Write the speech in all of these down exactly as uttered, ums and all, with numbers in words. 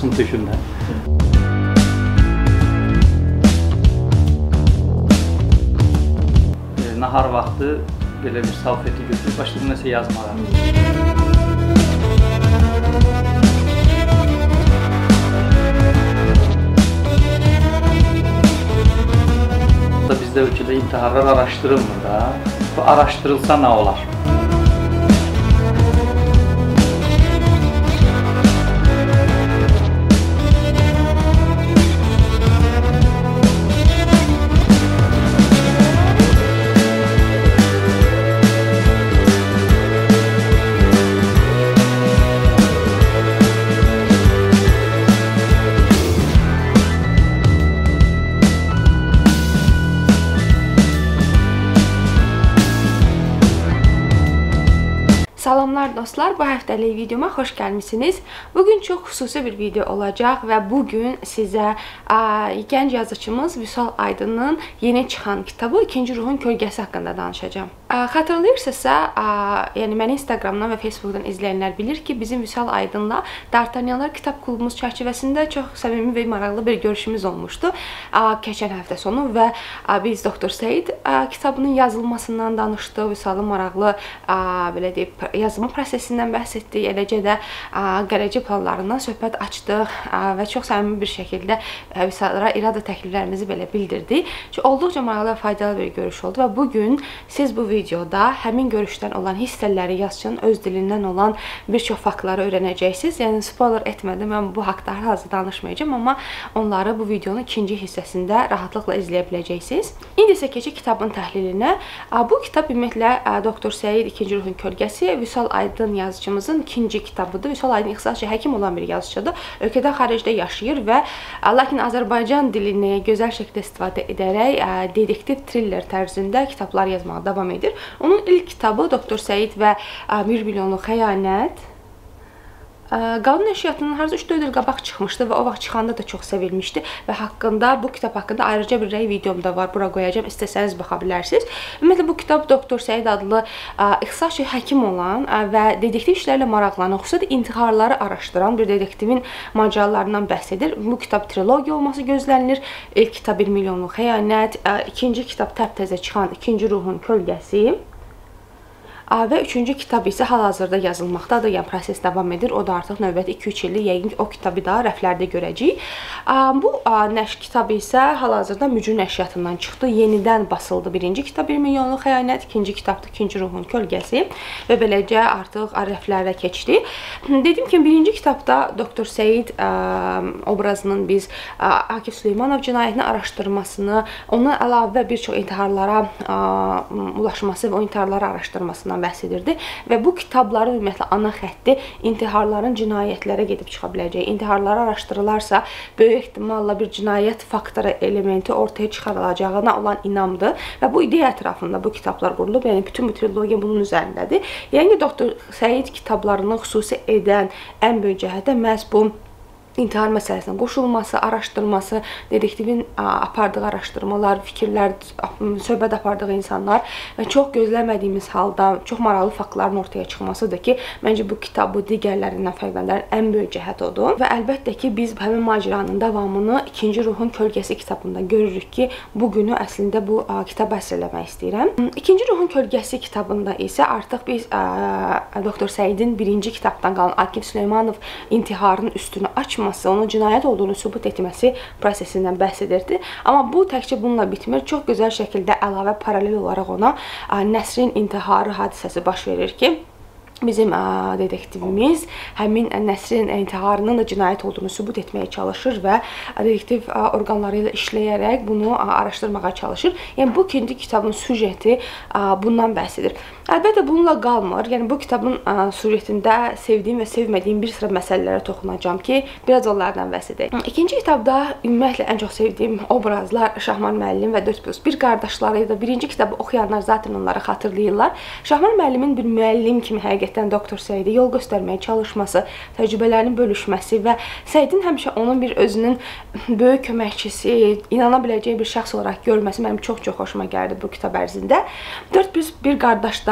Kasım tüşündə. E, nahar vaxtı belə bir salfeti götürüb başladım nəsə yazmağa. Bizdə ölkədə intiharlar araşdırılmır da. Bu araşdırılsa nə olar? Salamlar dostlar, bu həftəlik videoma xoş gəlmisiniz. Bugün çox xüsusi bir video olacaq və bugün sizə ə, gənc yazıçımız Vüsal Aydın'ın yeni çıxan kitabı İkinci Ruhun Kölgəsi haqqında danışacağım. Ə, xatırlayırsınızsa, ə, yəni məni Instagramdan və Facebookdan izləyənlər bilir ki, bizim Vüsal Aydın'la Dartanyanlar kitab klubumuz çərçivəsində çox səmimi və maraqlı bir görüşümüz olmuşdu ə, keçən həftə sonu və ə, biz Doktor Seyid ə, kitabının yazılmasından danışdıq, Vüsalın maraqlı ə, belə deyib yazma prosesindən bəhs etdik, eləcə də gələcək planlarından söhbət açdıq və çox səmimi bir şəkildə Vüsalara irada təkliflərimizi belə bildirdik. Çünki olduqca maraqlı və faydalı bir görüş oldu və bugün siz bu videoda həmin görüşdən olan hissələri, yazıçının öz dilindən olan bir çox faktları öyrənəcəksiniz. Yəni spoiler etmədim, mən bu haqda hazır danışmayacağım, amma onları bu videonun ikinci hissəsində rahatlıqla izləyə biləcəksiniz. İndi isə keçək kitabın təhlilinə. Bu kitab ümumiyyətlə Doktor Seyid İkinci Ruhun Kölgəsi Vüsal Aydın yazıcımızın ikinci kitabıdır. Vüsal Aydın ixtisasca həkim olan bir yazıcıdır. Ölkədən xaricdə yaşayır və lakin Azərbaycan dilini gözəl şəkildə istifadə edərək dedektiv thriller tərzində kitablar yazmağa davam edir. Onun ilk kitabı Doktor Seyid və bir milyonluq xəyanət qanun nəşriyyatının harca üç dörd il qabaq çıxmışdı və o vaxt çıxanda da çox sevilmişdi və haqqında, bu kitab haqqında ayrıca bir rəy videom da var, bura qoyacağım, istəsəniz baxa bilərsiniz. Ümumiyyətlə bu kitab Doktor Seyid adlı ixtisasca həkim olan və dedektiv işlərlə maraqlanan, xüsusilə intiharları araşdıran bir dedektivin macəralarından bəhs edir. Bu kitab trilogiya olması gözlənilir. İlk kitab bir milyonluq xəyanət, ikinci kitab təp-təzə çıxan İkinci Ruhun Kölgəsi və üçüncü kitab isə hal-hazırda yazılmaqdadır, yəni proses davam edir. O da artıq növbəti iki üç illik yəqin ki, o kitabı da rəflərdə görəcəyik. Bu nəşr kitabı isə hal-hazırda Mücür nəşriyyatından çıxdı. Yenidən basıldı. Birinci kitab bir milyonluq xəyanət, ikinci kitabda İkinci Ruhun Kölgəsi və beləcə artıq rəflərdə keçdi. Dedim ki, birinci kitabda Doktor Seyid obrazının biz Akif Süleymanov cinayətini araşdırmasını, ondan əlavə bir çox intiharlara ulaşması və o intiharları araşdırmasından bəhs edirdi və bu kitabların ümumiyyətlə ana xətti intiharların cinayətlərə gedib çıxa biləcəyi, intiharları araşdırılarsa böyük ehtimalla bir cinayət faktoru elementi ortaya çıxarılacağına olan inamdır və bu ideya ətrafında bu kitablar qurulub, yəni bütün bu trilogiya bunun üzərindədir. Yəni Doktor Seyid kitablarını xüsusi edən ən böyük cəhətdə məhz bu intihar məsələsinə qoşulması, araşdırması, dedektivin apardığı araşdırmalar, fikirlər, söhbət apardığı insanlar və çox gözləmədiyimiz halda çox maraqlı faktların ortaya çıxmasıdır ki, məncə bu kitabı digərlərindən fərqləndirən ən böyük cəhət odur. Və əlbəttə ki, biz həmin macəranın davamını İkinci Ruhun Kölgəsi kitabında görürük ki, bugünü əslində bu kitabı əsirləmək istəyirəm. İkinci Ruhun Kölgəsi kitabında isə artıq biz Doktor Seyidin birinci kitabdan qalan Akif Süleymanov intiharın üstünü açmaq, onun cinayət olduğunu sübut etməsi prosesindən bəhs edirdi. Amma bu təkcə bununla bitmir. Çox gözəl şəkildə əlavə paralel olaraq ona Nəsrin intiharı hadisəsi baş verir ki, bizim dedektivimiz həmin Nəsrin intiharının da cinayət olduğunu sübut etməyə çalışır və dedektiv orqanları ilə işləyərək bunu araşdırmağa çalışır. Yəni bu ikinci kitabın süjeti bundan bəhs edir. Əlbəttə bununla qalmır. Yəni bu kitabın süjetində sevdiyim və sevmədiyim bir sıra məsələlərə toxunacağam ki, biraz onlardan bəhs edək. İkinci kitabda ümumiyyətlə ən çox sevdiyim obrazlar Şahman müəllim və dörd plus bir qardaşlarıydı. Birinci kitabı oxuyanlar zaten onları xatırlayırlar. Şahman müəllimin bir müəllim kimi həqiqətən Doktor Seyidi yol göstərməyə çalışması, təcrübələrini bölüşməsi və Seyidin həmişə onun bir özünün böyük köməkçisi, inana biləcəyi bir şəxs olaraq görməsi mənim çox-çox xoşuma gəldi bu kitab ərzində. dörd plus bir qardaşlar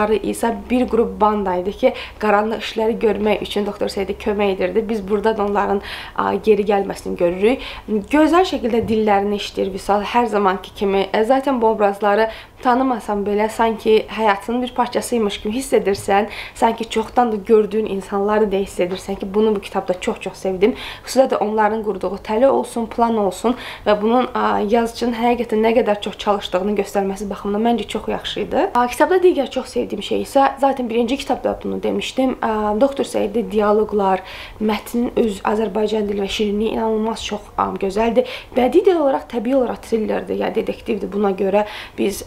dostları isə bir qrup banda idi ki, qaranlıq işləri görmək üçün Doktor Seyid kömək edirdi. Biz burada da onların geri gəlməsini görürük. Gözəl şəkildə dillərini işləyir Vüsal, hər zamanki kimi. Zaten bu obrazları tanımasam belə sanki həyatının bir parçasıymış kimi hiss edirsən. Sanki çoxdan da gördüyün insanları da hiss edirsən ki, bunu bu kitabda çox-çox sevdim. Xüsusilə də onların qurduğu təli olsun, plan olsun və bunun yazıcının həqiqətən nə qədər çox çalışdığını göstərməsi baxımından məncə çox yaxşı idi. Kitabda digər çox sevdiyim şey isə, zaten birinci kitabda bunu demişdim, Doktor Seyiddə dialoqlar, mətnin öz Azərbaycan dili və şirinliyi inanılmaz çox gözəldir. Bədii dil olaraq, təbii olaraq thrillerdir, yəni dedektivdir. Buna görə biz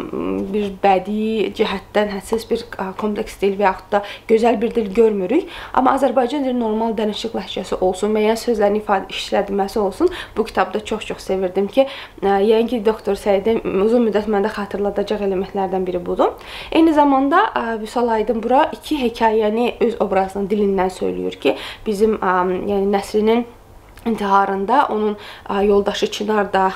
bir bədii cəhətdən hədsiz bir kompleks dil və yaxud da gözəl bir dil görmürük. Amma Azərbaycan dili normal dənişik ləhcəsi olsun, müəyyən sözlərin ifadə işlədilməsi olsun. Bu kitabda çox-çox sevirdim ki, yəni ki, Doktor Seyidin uzun müddət məndə xatırladacaq elementlərdən biri budur. Eyni zamanda Vüsal Aydın bura iki hekayəni öz obrazının dilindən söylüyor ki, bizim yəni Nəsrinin intiharında onun yoldaşı Çınar da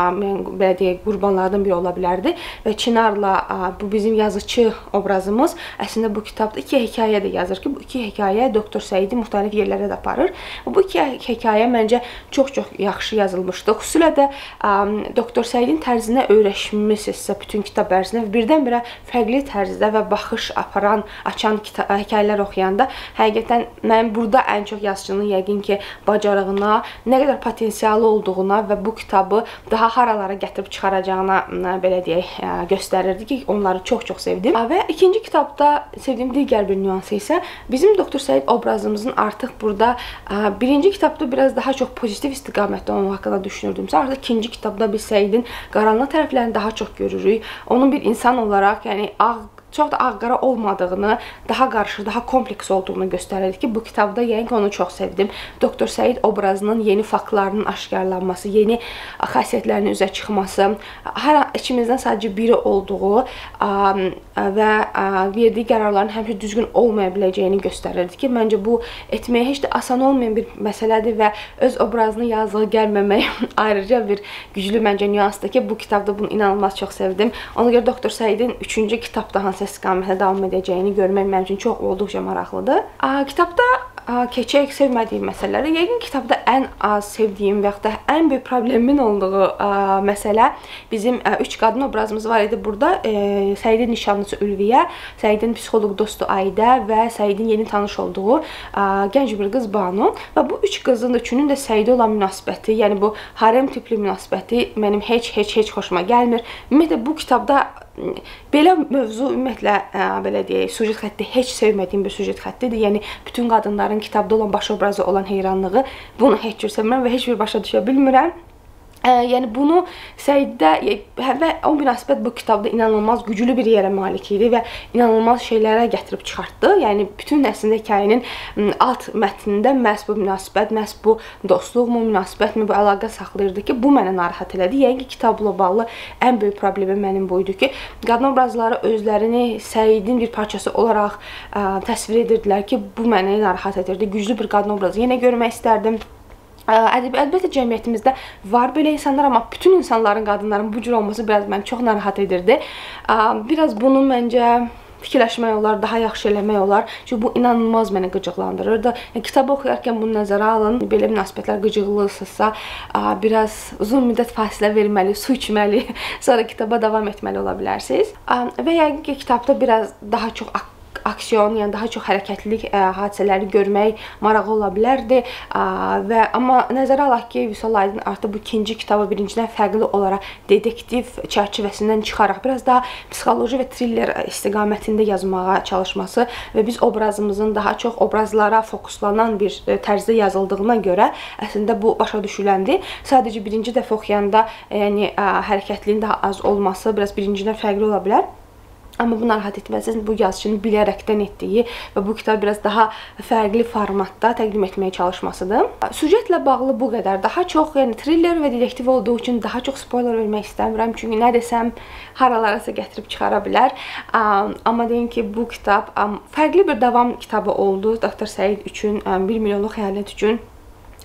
belə deyək, qurbanlardan biri ola bilərdi və Çınarla bu bizim yazıcı obrazımız əslində bu kitabda iki hekayə də yazır ki, bu iki hekayə Doktor Seyidi müxtəlif yerlərə də aparır. Bu iki hekayə məncə çox-çox yaxşı yazılmışdı. Xüsusilə də Doktor Seyidin tərzinə öyrəşmisinizsə bütün kitab ərzində birdən-birə fərqli tərzdə və baxış aparan, açan hekayələr oxuyanda həqiqətən mən burada ən çox yazıcının yəqin ki, bacarığına, nə qədər potensialı olduğuna və bu kitabı daha haralara gətirib çıxaracağına belə deyək, göstərirdi ki, onları çox-çox sevdim. Və ikinci kitabda sevdiyim digər bir nüansı isə bizim Doktor Seyid obrazımızın artıq burada birinci kitabda biraz daha çox pozitiv istiqamətdə onun haqqında düşünürdümsə, artıq ikinci kitabda biz Seyidin qaranlıq tərəflərini daha çox görürük. Onun bir insan olaraq, yəni ağ çox da ağ-qara olmadığını, daha qarışıq, daha kompleks olduğunu göstərirdi ki, bu kitabda yəni ki, onu çox sevdim. Doktor Seyid obrazının yeni faktlarının aşkarlanması, yeni xasiyyətlərinin üzə çıxması, hər içimizdən sadəcə biri olduğu və verdiyi qərarların həmişə düzgün olmaya biləcəyini göstərirdi ki, məncə bu etməyə heç də asan olmayan bir məsələdir və öz obrazını yazığı gəlməmək ayrıca bir güclü məncə nüansdır ki, bu kitabda bunu inanılmaz çox sevdim. Ona görə Doktor Seyidin üçüncü kitabda hansı istiqamətə davam edəcəyini görmək mənim üçün çox olduqca maraqlıdır. Kitabda keçək sevmədiyim məsələləri, yəqin kitabda ən az sevdiyim və yaxud da ən böyük problemin olduğu məsələ bizim üç qadın obrazımız var idi burada. Seyidin nişanlısı Ülviyə, Seyidin psixoloq dostu Aidə və Seyidin yeni tanış olduğu gənc bir qız Banu və bu üç qızın da üçünün də Seyidə olan münasibəti, yəni bu harem tipli münasibəti mənim heç heç heç xoşuma gəlmir. Ümumiyyətlə bu kitabda belə mövzu ümumiyyətlə belə deyək, süjet xətti heç sevmədiyim bir süjet xəttidir. Yəni bütün qadınların kitabda olan baş obrazı olan heyranlığı bunu heç cür sevmirəm və heç bir başa düşə bilmirəm. Yəni bunu Seyiddə və o münasibət bu kitabda inanılmaz güclü bir yerə malik idi və inanılmaz şeylərə gətirib çıxartdı. Yəni bütün əslində hekayənin alt mətnində məhz bu münasibət, məhz bu dostluqmu, münasibətmi, bu əlaqə saxlayırdı ki, bu mənə narahat elədi. Yəni ki, kitabla bağlı ən böyük problemim mənim bu idi ki, qadın obrazları özlərini Seyidin bir parçası olaraq təsvir edirdilər ki, bu mənə narahat edirdi. Güclü bir qadın obrazı yenə görmək istərdim. Əlbəttə cəmiyyətimizdə var belə insanlar, amma bütün insanların, qadınların bu cür olması biraz məni çox narahat edirdi. Biraz bunu məncə fikirləşmək olar, daha yaxşı eləmək olar. Çünki bu inanılmaz mənə qıcıqlandırırdı. Yəni, kitabı oxuyarkən bunu nəzərə alın. Belə münasibətlər qıcıqlısınızsa, biraz uzun müddət fasilə verməli, su içməli, sonra kitaba davam etməli ola bilərsiniz. Və yəqin ki, kitabda biraz daha çox aksiyon, yəni daha çox hərəkətlilik hadisələri görmək marağı ola bilərdi. Və amma nəzərə alaq ki, Vüsal Aydın artıq bu ikinci kitabı birincidən fərqli olaraq dedektiv çərçivəsindən çıxaraq biraz daha psixoloji və thriller istiqamətində yazmağa çalışması və biz obrazımızın daha çox obrazlara fokuslanan bir tərzdə yazıldığına görə əslində bu başa düşüləndir. Sadəcə birinci dəfə oxuyanda yəni hərəkətliyin daha az olması biraz birincidən fərqli ola bilər. Amma bu narahat etməzsiniz, bu yazıcının bilərəkdən etdiyi və bu kitabı biraz daha fərqli formatda təqdim etməyə çalışmasıdır. Süjetlə bağlı bu qədər. Daha çox, yəni thriller və dedektiv olduğu üçün daha çox spoiler vermək istəmirəm. Çünki nə desəm, haralarasa gətirib çıxara bilər. Amma deyim ki, bu kitab fərqli bir davam kitabı oldu. Doktor Seyid üçün, bir milyonluq xəyalət üçün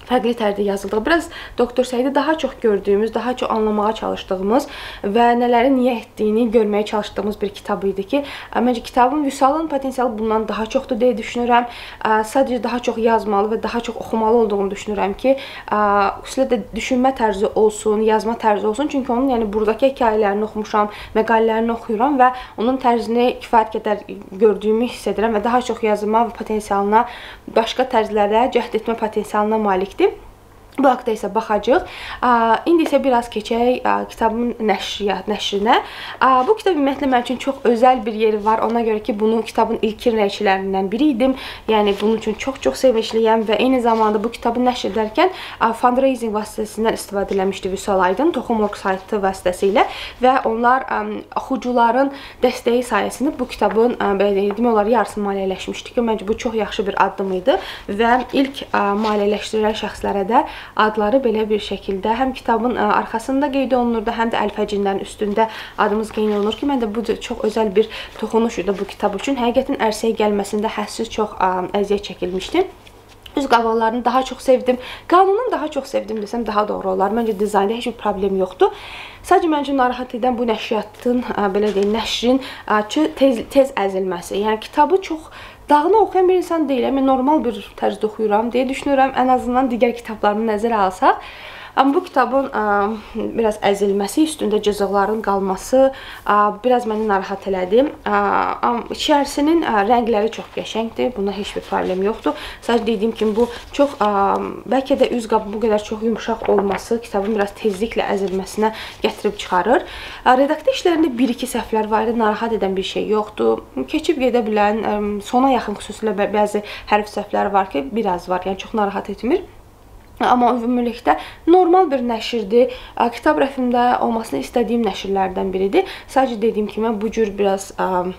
fərqli tərdə yazıldığı, biraz Doktor Səidi daha çox gördüyümüz, daha çox anlamağa çalışdığımız və nələri niyə etdiyini görməyə çalışdığımız bir kitab idi ki, məncə kitabın Vüsalın potensialı bundan daha çoxdur deyə düşünürəm. Sadəcə daha çox yazmalı və daha çox oxumalı olduğunu düşünürəm ki, xüsusilə də düşünmə tərzi olsun, yazma tərzi olsun. Çünki onun yəni buradakı hekayələrini oxumuşam, məqalələrini oxuyuram və onun tərzini kifayət qədər gördüyümü hiss edirəm və daha çox yazma potensialına, başqa tərzlərə cəhd etmə potensialına malikdir. Bu haqda isə baxacağıq. İndi isə biraz keçək kitabın nəşriyyat, nəşrinə. Bu kitab ümumiyyətlə mənim üçün çox özəl bir yeri var. Ona görə ki, bunu kitabın ilkin rəyiçilərindən biri idim. Yəni, bunun üçün çox-çox sevincliyəm və eyni zamanda bu kitabı nəşr edərkən fundraising vasitəsindən istifadə eləmişdi Vüsal Aydın, Toxum.org saytı vasitəsilə və onlar oxucuların dəstəyi sayəsində bu kitabın, demək olar, yarısı maliyyələşmişdi ki, məncə bu çox yaxşı bir addım idi və ilk maliyyələşdirilən şəxslərə də adları belə bir şəkildə həm kitabın arxasında qeyd olunurdu, həm də əlfəcindən üstündə adımız qeyd olunur ki, mən də bu çox özəl bir toxunuş idi bu kitab üçün. Həqiqətin ərsəyə gəlməsində hədsiz çox əziyyət çəkilmişdim. Üz qabaqlarını daha çox sevdim. Qanunun daha çox sevdim desəm daha doğru olar. Məncə dizaynda heç bir problem yoxdur. Sadəcə məncə narahat edən bu nəşriyyatın, belə deyim, nəşrin tez, tez əzilməsi. Yəni kitabı çox dağını oxuyan bir insan deyiləm. Mən normal bir tərzdə oxuyuram deyə düşünürəm. Ən azından digər kitablarını nəzərə alsaq. Amma bu kitabın biraz əzilməsi, üstündə cızıqların qalması biraz məni narahat elədi. İçərisinin rəngləri çox qəşəngdir. Bunda heç bir problem yoxdur. Sadəcə dediyim kimi, bu çox, bəlkə də üz qabı bu qədər çox yumuşaq olması kitabın biraz tezliklə əzilməsinə gətirib çıxarır. Redaktör işlərində bir-iki səhvlər var idi. Narahat edən bir şey yoxdur. Keçib gedə bilən, sona yaxın xüsusilə bəzi hərf səhvləri var ki, biraz var. Yəni çox narahat etmir. Amma ümumilikdə normal bir nəşrdir. Kitab rəfimdə olmasını istədiyim nəşrlərdən biridir. Sadəcə dediyim kimi, bu cür biraz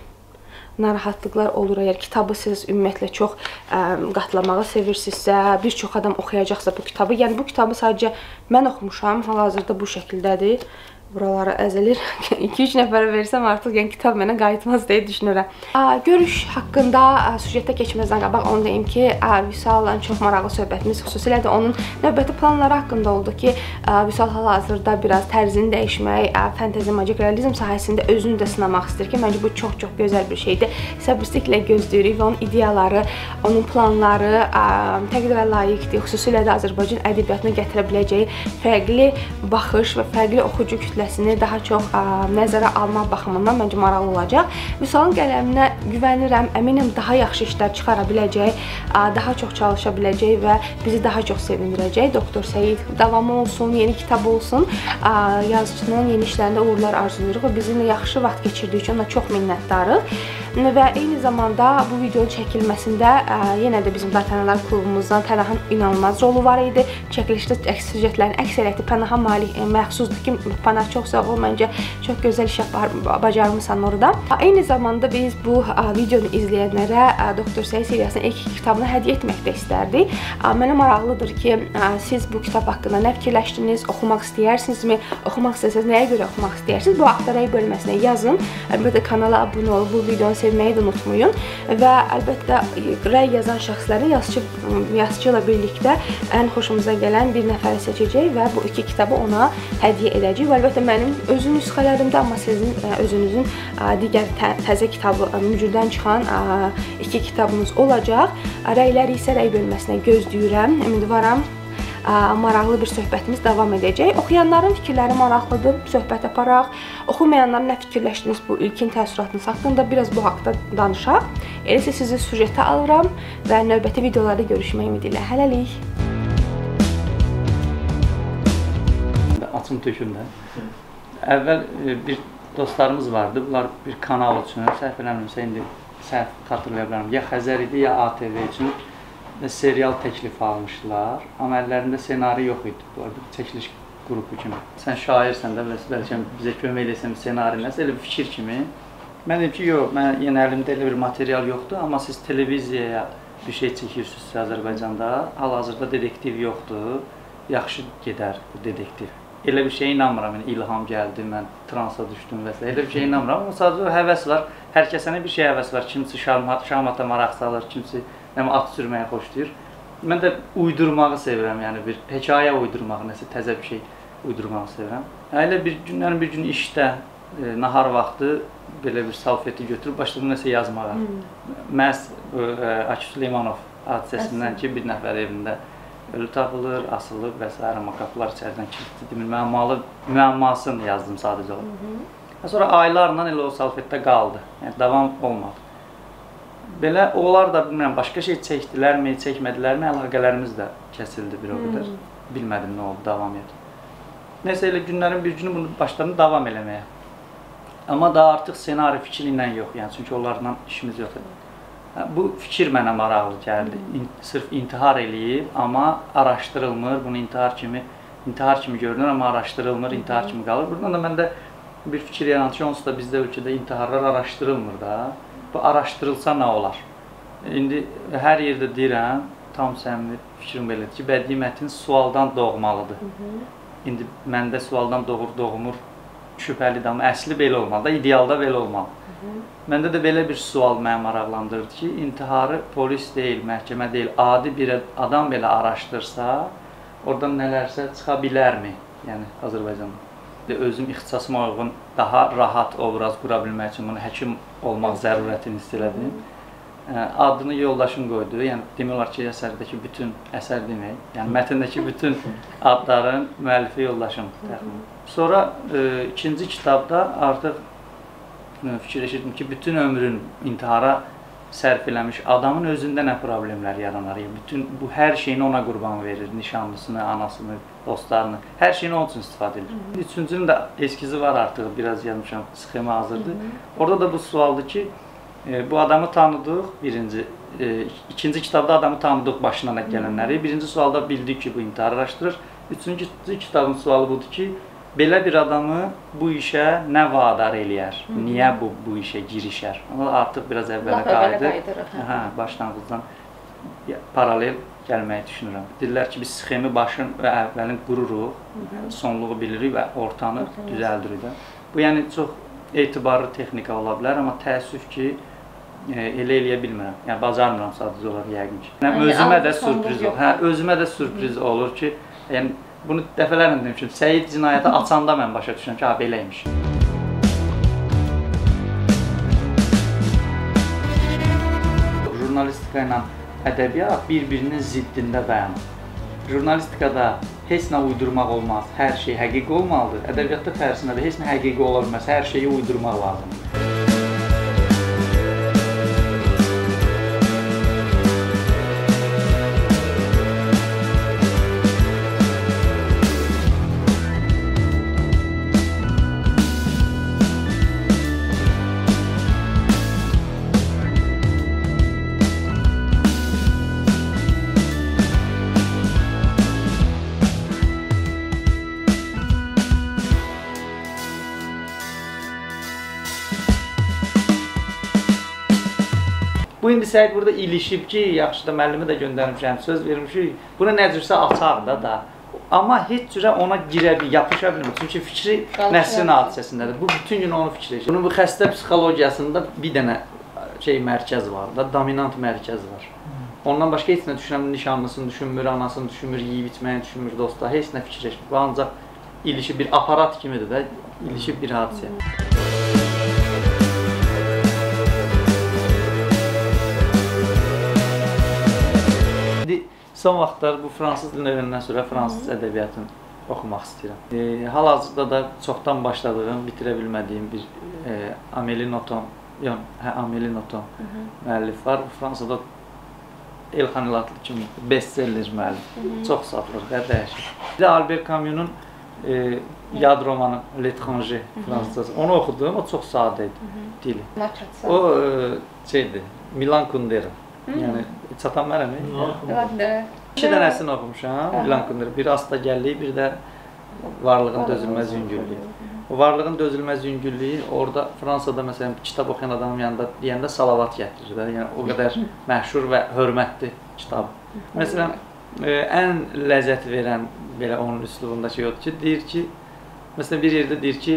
narahatlıqlar olur. Əgər kitabı siz ümumiyyətlə çox qatlamağı sevirsinizsə, bir çox adam oxuyacaqsa bu kitabı, yəni bu kitabı sadəcə mən oxumuşam, hal-hazırda bu şəkildədir. Buraları əzilir. iki üç nəfərə versəm artıq yəni kitab mənə qayıtmaz deyə düşünürəm. Görüş haqqında süjetə keçməzdən qabaq onu deyim ki, Vüsalla çox maraqlı söhbətimiz xüsusilə də onun növbəti planları haqqında oldu ki, Vüsal hal-hazırda biraz tərzini dəyişmək, fantezi, magik realizm sahəsində özünü də sınamaq istəyir ki, məncə bu çox-çox gözəl bir şeydir. Səbirsizliklə gözləyirik və onun ideyaları, onun planları təqdirə layiqdir. Xüsusilə də Azərbaycan ədəbiyyatına gətirə biləcəyi fərqli baxış və fərqli oxucu kütlə daha çox nəzərə almaq baxımından məncə maraqlı olacaq. Vüsalın qələminə güvənirəm, əminəm daha yaxşı işlər çıxara biləcək, daha çox çalışa biləcək və bizi daha çox sevindirəcək. Doktor Səid davamı olsun, yeni kitab olsun, yazıcının yeni işlərində uğurlar arzulayırıq və bizimlə yaxşı vaxt keçirdiyi üçün ona çox minnətdarıq. Və eyni zamanda bu videonun çəkilməsində yenə də bizim Dartanyanlar klubumuzdan Pənahın inanılmaz rolu var idi. Çəkilişdə süjetlərin əksəriyyəti Pənaha məxsusdur ki, Pənah çox sağ ol, məncə çox gözəl iş bacarmısan orada. Eyni zamanda biz bu videonu izləyənlərə Doktor Səid seriyasının ilk kitabını hədiyyə etmək də istərdik. Mənə maraqlıdır ki, siz bu kitab haqqında nə fikirləşdiniz, oxumaq istəyərsinizmi, oxumaq istəsəniz nəyə görə oxumaq istəyirsiniz? Bu haqda rəy bölməsinə yazın. Əlbəttə kanala abunə olub bu videonu sevməyi də unutmayın və əlbəttə rəy yazan şəxsləri yazıcı, yazıcı ilə birlikdə ən xoşumuza gələn bir nəfəri seçəcək və bu iki kitabı ona hədiyyə edəcək. Və əlbəttə mənim özün nüsxələrimdə, amma sizin özünüzün digər təzə kitabı, mücürdən çıxan iki kitabınız olacaq. Rəyləri isə rəy bölməsinə gözləyirəm. Ümidvaram maraqlı bir söhbətimiz davam edəcək. Oxuyanların fikirləri maraqlıdır, söhbət aparaq. Oxumayanların nə fikirləşdiniz bu ilkin təəssüratınız haqqında biraz bu haqda danışaq. Elə isə sizi sujetə alıram və növbəti videolarda görüşmək ümidi ilə. Hələlik. Açım tökümdə. Əvvəl bir dostlarımız vardı. Bunlar bir kanal üçün, səhv eləmirəmsə, indi səhv xatırlaya bilərəm. Ya Xəzər idi, ya A T V üçün serial təklifi almışdılar. Amma əllərində ssenari yox idi. Bu arada çəkiliş qrupu kimi. Sən şairsən də, bəlkə bizə kömək edəsən ssenari nəsə, elə bir fikir kimi. Mən dedim ki, yox, mən yenə əlimdə elə bir material yoxdur, amma siz televiziyaya bir şey çəkirsiniz Azərbaycanda, hal-hazırda dedektiv yoxdur, yaxşı gedər bu dedektiv. Elə bir şeyə inanmıram, yəni ilham gəldi, mən transa düşdüm və s. Elə bir şeyə inanmıram, amma sadəcə həvəs var. Hər kəsənə bir şey həvəs var. Kimisi şahmata maraq salır, kimisi at sürməyə xoşlayır. Mən də uydurmağı sevirəm, yəni bir hekayə uydurmağı, nəsə təzə bir şey uydurmağı sevirəm. Elə bir günlərin bir gün işdə, e, nahar vaxtı belə bir salfeti götürüb başladım nəsə yazmağa. Hmm. Məhz e, Akif Süleymanov hadisəsindən ki, bir nəfər evində ölü tapılır, asılır və s. Amma qapılar içəridən kilitlidir. Müəmmalı, müəmmasını yazdım sadəcə olaraq. Sonra aylarla elə o salfetdə qaldı. Yəni, davam olmadı. Belə, onlar da bilmirəm, başqa şey çəkdilərmi, çəkmədilərmi, əlaqələrimiz də kəsildi bir o qədər. Hmm. Bilmədim nə oldu, davam edir. Neysə, elə günlərin bir günü bunu başladım davam eləməyə. Amma da artıq ssenari fikri ilə yox, yəni çünki onlarla işimiz yoxdur. Bu fikir mənə maraqlı gəldi. İn, sırf intihar eləyib, amma araşdırılmır, bunu intihar kimi, intihar kimi görünür, amma araşdırılmır, intihar kimi qalır. Buradan da məndə bir fikir yarandı ki, onsuz da bizdə ölkədə intiharlar araşdırılmır da. Bu araşdırılsa nə olar? İndi hər yerdə deyirəm, tam səmimi fikrim belədir ki, bədii mətn sualdan doğmalıdır. İndi məndə sualdan doğur, doğmur, şübhəlidir, amma əsli belə olmalı da, idealda belə olmalı. Məndə də belə bir sual məni maraqlandırdı ki, intiharı polis deyil, məhkəmə deyil, adi bir adam belə araşdırsa, oradan nələrsə çıxa bilərmi? Yəni, Azərbaycanda. Özüm ixtisasıma uyğun daha rahat obraz qura bilmək üçün bunu həkim olmaq zərurətini hiss elədim. Adını yoldaşım qoydu, yəni demək olar ki, əsərdəki bütün, əsər demək, yəni mətndəki bütün adların müəllifi yoldaşım təxmin. Sonra e, ikinci kitabda artıq fikirləşirdim ki, bütün ömrün intihara sərf eləmiş adamın özündə nə problemlər yaranar? Yəni, bütün bu hər şeyini ona qurban verir, nişanlısını, anasını, dostlarını, hər şeyini onun üçün istifadə edir. Üçüncünün də eskizi var artıq, biraz yazmışam, sxema hazırdır. Orada da bu sualdır ki, e, bu adamı tanıdıq, birinci, e, ikinci kitabda adamı tanıdıq, başına nə gələnləri. Birinci sualda bildik ki, bu intihar araşdırır. Üçüncü kitabın sualı budur ki, belə bir adamı bu işə nə vadar eləyər? Niyə bu, bu işə girişər? Amma artıq biraz əvvələ qayıdır. Hə, başlanğıcdan paralel gəlməyi düşünürəm. Deyirlər ki, biz sxemi başın və əvvəlin qururuq, sonluğu bilirik və ortanı düzəldirik də. Bu, yəni, çox etibarlı texnika ola bilər, amma təəssüf ki, e, elə eləyə bilmirəm. Yəni, bacarmıram sadəcə olaraq yəqin ki. Yəni, özümə də sürpriz olur. Hə, özümə də sürpriz olur ki, yəni, bunu dəfələrlə demişim, Səyid cinayəti açanda mən başa düşürəm ki, ha, beləymiş. Jurnalistika ilə ədəbiyyat bir-birinin ziddində dayanır. Jurnalistikada heç nə uydurmaq olmaz, hər şey həqiqi olmalıdır. Ədəbiyyatda tərsinə də heç nə həqiqi ola bilməz, hər şeyi uydurmaq lazımdır. Bu indi Səyid burada ilişib ki, yaxşı da müəllimi də göndərmişəm, söz vermişik. Buna nə cürsə açaq da da. Amma heç cürə ona girə bil, yapışa bilmir. Çünki fikri nəsrin hadisəsindədir. Bu bütün gün onu fikirləşir. Bunun bu xəstə psixologiyasında bir dənə şey mərkəz var da, dominant mərkəz var. Ondan başqa heç nə düşünmür, nişanlısını düşünmür, anasını düşünmür, yeyib içməyini düşünmür, dostlar, heç nə fikirləşmir. Bu ancaq ilişib bir aparat kimidir də, ilişib bir hadisə. Son vaxtlar bu fransız dilini öyrəndən sonra fransız ədəbiyyatını oxumaq istəyirəm. E, Hal-hazırda da çoxdan başladığım, bitirə bilmədiyim bir e, Amélie Nothomb, yox, hə, Amélie Nothomb müəllif var. Fransada Elxan İlatlı kimi bestseller müəllif. Çox satılır, və dəyişir. Bir də Albert Camus'un e, yad romanı L'étranger fransızcası. Onu oxudum, o çox sadə idi dili. O e, şeydir, Milan Kundera. Yəni, çatan mənəm. İki dənəsini oxumuşam, Milan Kundera. Bir astagəlliyi, bir də varlığın dözülməz yüngüllüyü. O varlığın dözülməz yüngüllüyü, orada Fransada məsələn kitab oxuyan adamın yanında deyəndə salavat gətirir də. Yəni, o qədər məşhur və hörmətli kitab. Məsələn, ən ləzzət verən belə onun üslubunda şey odur ki, deyir ki, məsələn bir yerdə deyir ki,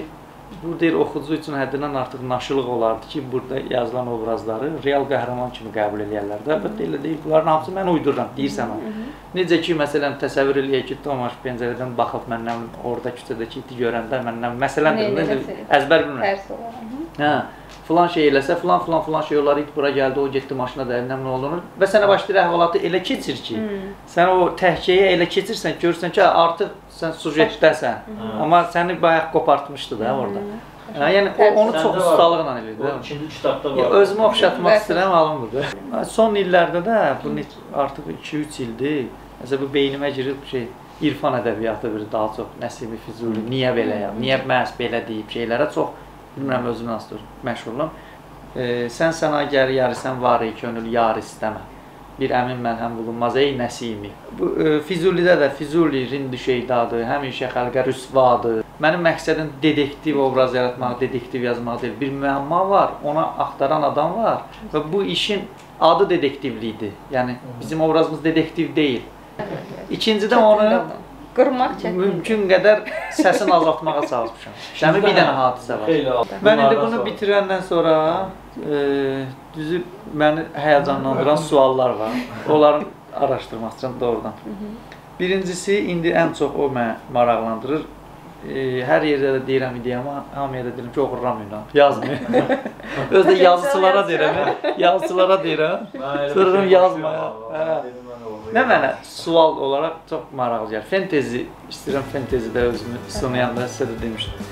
bu deyir oxucu üçün həddindən artıq naşılıq olardı ki, burada yazılan obrazları real qəhrəman kimi qəbul edərlər də. Əlbəttə elə deyil. Bunların hamısı mən uydururam, deyirsən o. Necə ki, məsələn, təsəvvür eləyək ki, Tomaş pəncərədən baxıb məndən orada küçədəki iti görəndə məndən məsələndir, əzbər bilmirəm. Hə, filan şey eləsə, filan filan filan şey olar, it bura gəldi, o getdi maşına dərindən nə olunur və sənə başlayır əhvalatı elə keçir ki, sən o təhkiyə elə keçirsən, görürsən ki, artıq sən sujetdəsən, amma səni bayaq qopartmışdı da orada. Yəni, onu çox ustalıqla edir. O ikinci kitabda var. Özümü oxşatmaq istəyirəm, alınmırdı. Son illərdə də, bu artıq iki üç ildir, məsələn, bu beynimə girib şey, İrfan ədəbiyyatı bir daha çox, Nəsimi Füzuli, niyə belə ya, niyə məhz belə deyib şeylərə çox, bilmirəm özümü nasıl məşğulam. Sən sənagər yarısən var ey könül yar istəmə. Bir əmin məlhəm bulunmaz ey Nəsimi. Füzulidə də Füzuli rindi şeydadır, həmişə xəlqə rüsvadır. Mənim məqsədim dedektiv obraz yaratmaq, dedektiv yazmaq deyil. Bir müəmma var, ona axtaran adam var və bu işin adı dedektivliyidir. Yəni bizim obrazımız dedektiv deyil. İkincidə onu qırmaq çətindir. Mümkün qədər səsini azaltmağa çalışmışam. Dəmi bir dənə hadisə var. Mən indi bunu bitirəndən sonra e, düzü məni həyəcanlandıran suallar var. Onların araşdırmaq üçün doğrudan. Birincisi, indi ən çox o məni maraqlandırır. E, hər yerdə də deyirəm idi, amma hamıya da deyirəm ki, oxuramıyorum, yazmıyorum. Özdə yazıçılara deyirəm, yazıçılara deyirəm. Sonra yazmaya. Nə mənə sual olaraq çox maraqlı gəlir. Fantezi, istəyirəm fantezidə özümü sınayanda sizə də demişdim.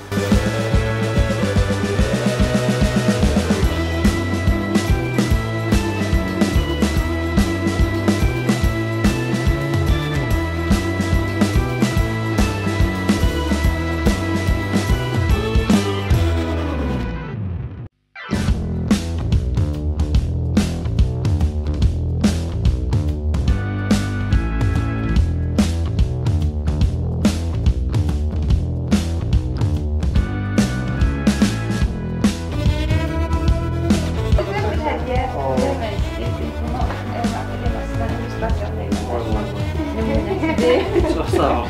Çox sağ ol.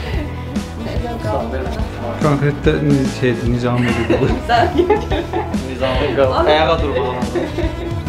Konkretdə şeydir, Nizami idi bu. Nizami qal. Ayağa durmalı.